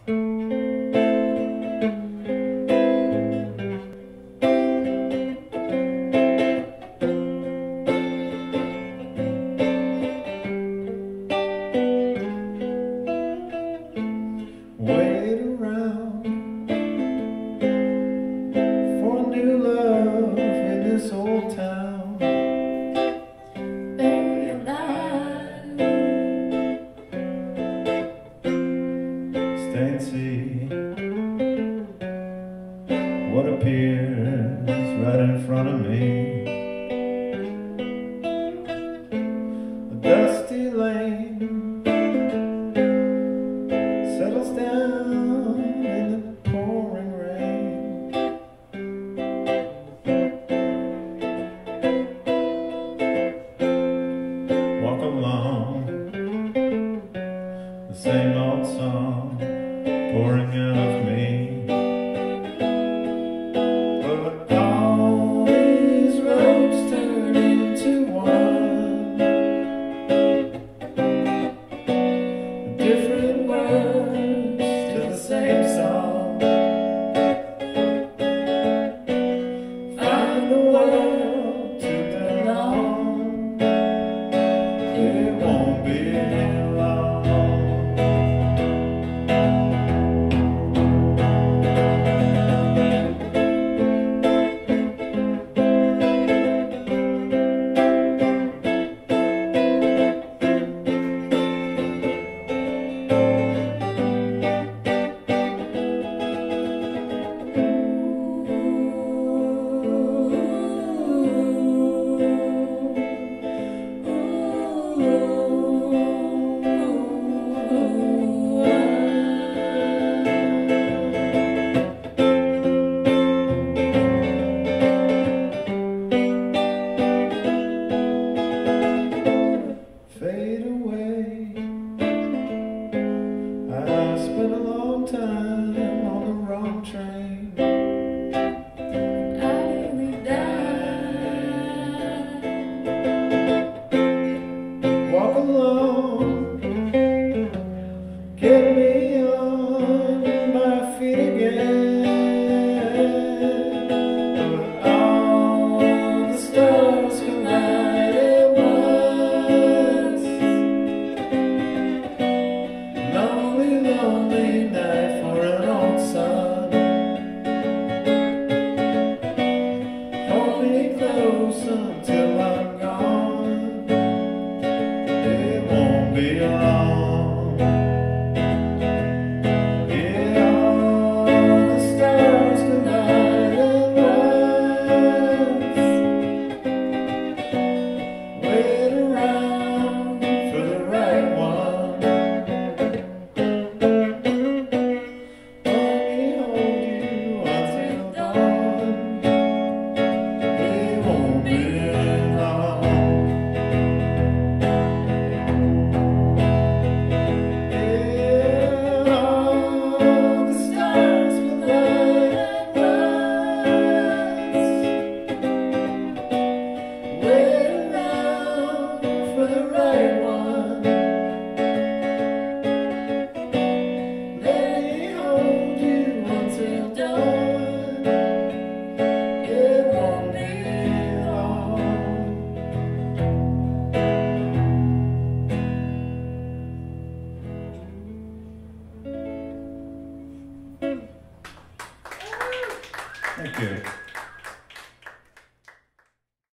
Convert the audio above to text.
Wait around for new love in this old town. Very alive. Stay and see what appears right in front of me. A dusty lane settles down in the pouring rain. Walk along, the same old song pouring out of me. But all these roads turn into one, different words to the same song. Find the world to belong. It won't be long. Fade away. I spent a long time on the wrong train. I nearly died. Walk along, get me on my feet again. But all the stars collide at once. Lonely, lonely night for an old sun. Hold me close until I'm gone. It won't be long. Yeah, all the stars collide at once. Wait around for the right one. Let me hold you until dawn. It won't be long. Yeah, all the stars collide at once. Wait around for the right one. Let me hold you until dawn. It won't be long. Thank you.